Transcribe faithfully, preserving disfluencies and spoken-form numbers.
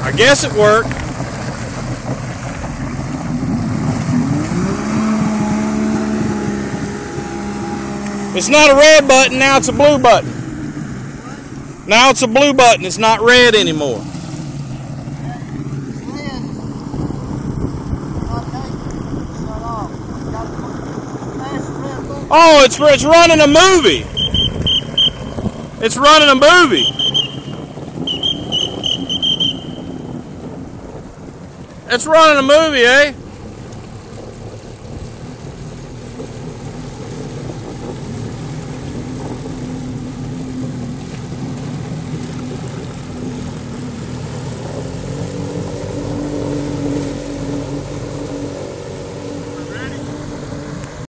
I guess it worked. It's not a red button, now it's a blue button. Now it's a blue button, it's not red anymore. Oh, it's, it's running a movie. It's running a movie. It's running a movie, eh?